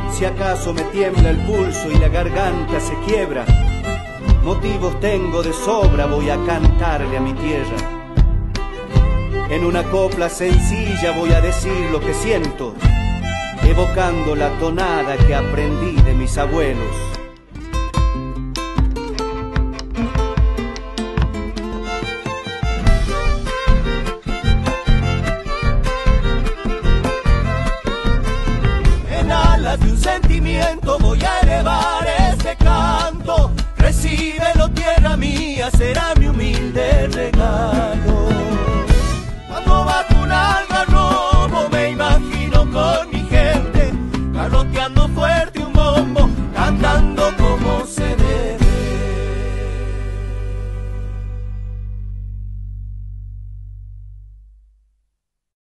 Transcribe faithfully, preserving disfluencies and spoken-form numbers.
Si acaso me tiembla el pulso y la garganta se quiebra, motivos tengo de sobra, voy a cantarle a mi tierra. En una copla sencilla voy a decir lo que siento, evocando la tonada que aprendí de mis abuelos. En alas de un sentimiento voy a elevar este canto. Recíbelo, tierra mía, será mi humilde regalo.